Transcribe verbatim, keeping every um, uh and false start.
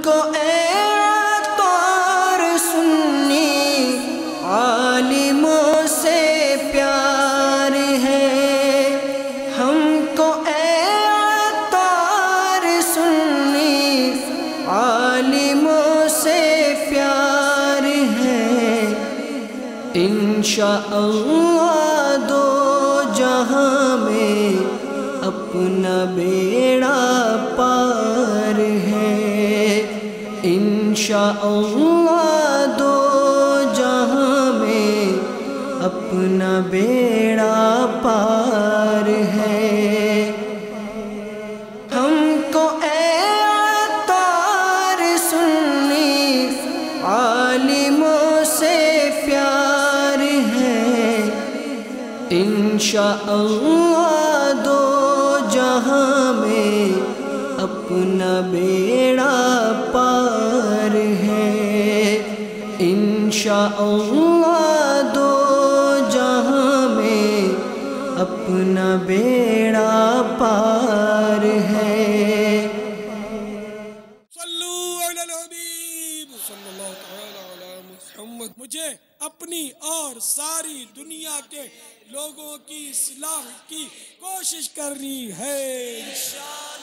کو اے عطار سنی عالموں سے پیار ہے، ہم کو اے عطار سنی عالموں سے پیار ہے، انشاءاللہ دو جہاں میں اپنا بیڑا پار ہے، انشاءاللہ دو جہاں میں اپنا بیڑا پار ہے۔ ہم کو اے عطار سنی عالموں سے پیار ہے، انشاءاللہ دو جہاں میں اپنا بیڑا پار ہے، انشاءاللہ دو جہاں میں اپنا بیڑا پار ہے۔ صلو علی الحبیب صلی اللہ تعالی علی محمد۔ مجھے اپنی اور ساری دنیا کے لوگوں کی اصلاح کی کوشش کرنی ہے۔